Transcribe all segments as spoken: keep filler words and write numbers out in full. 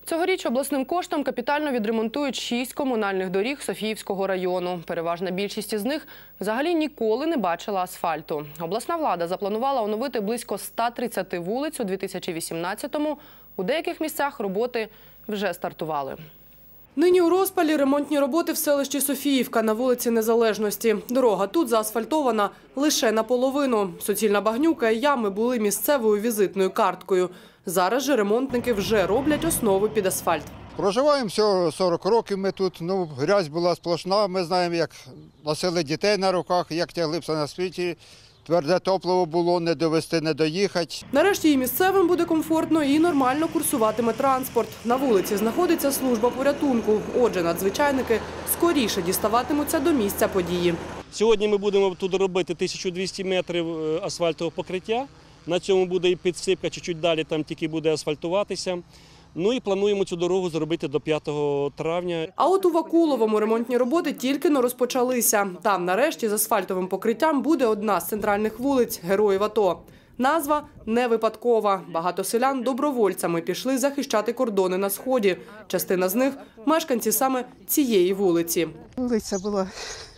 Цьогоріч обласним коштом капітально відремонтують шість комунальних доріг Софіївського району. Переважна більшість із них взагалі ніколи не бачила асфальту. Обласна влада запланувала оновити близько ста тридцяти вулиць у дві тисячі вісімнадцятому. У деяких місцях роботи вже стартували. Нині у розпалі ремонтні роботи в селищі Софіївка на вулиці Незалежності. Дорога тут заасфальтована лише наполовину. Суцільна багнюка і ями були місцевою візитною карткою. Зараз же ремонтники вже роблять основу під асфальт. Проживаємо всього сорок років ми тут, ну, грязь була сплошна, ми знаємо, як носили дітей на руках, як тяглися на світі. Тверде топливо було, не довести, не доїхати. Нарешті і місцевим буде комфортно, і нормально курсуватиме транспорт. На вулиці знаходиться служба порятунку. Отже, надзвичайники скоріше діставатимуться до місця події. Сьогодні ми будемо тут робити тисячу двісті метрів асфальтового покриття. На цьому буде і підсипка, чуть-чуть далі там тільки буде асфальтуватися. Ну і плануємо цю дорогу зробити до п'ятого травня. А от у Вакуловому ремонтні роботи тільки-но розпочалися. Там нарешті з асфальтовим покриттям буде одна з центральних вулиць Героїв АТО. Назва не випадкова. Багато селян добровольцями пішли захищати кордони на Сході. Частина з них – мешканці саме цієї вулиці. Вулиця була,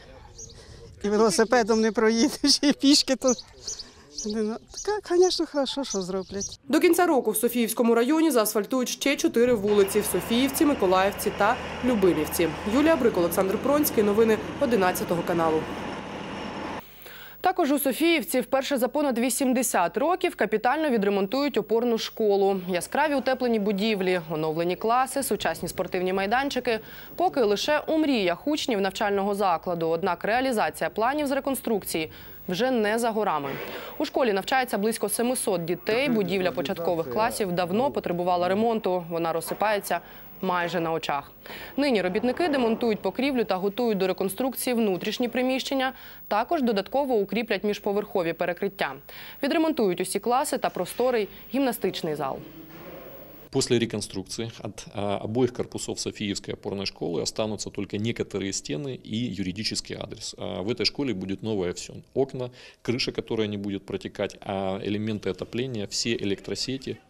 і велосипедом не проїдеш, і пішки тут. Так, звісно, хорошо, що зроблять. До кінця року в Софіївському районі заасфальтують ще чотири вулиці – в Софіївці, Миколаївці та Любимівці. Юлія Брик, Олександр Пронський. Новини одинадцятого каналу. Також у Софіївці вперше за понад вісімдесят років капітально відремонтують опорну школу. Яскраві утеплені будівлі, оновлені класи, сучасні спортивні майданчики. Поки лише у мріях учнів навчального закладу. Однак реалізація планів з реконструкції вже не за горами. У школі навчається близько семисот дітей. Будівля початкових класів давно потребувала ремонту. Вона розсипається майже на очах. Нині робітники демонтують покрівлю та готують до реконструкції внутрішні приміщення. Також додатково укріплять міжповерхові перекриття. Відремонтують усі класи та просторий гімнастичний зал. После реконструкции от обоих корпусов Софиевской опорной школы останутся только некоторые стены и юридический адрес. В этой школе будет новое все. Окна, крыша, которая не будет протекать, а элементы отопления, все электросети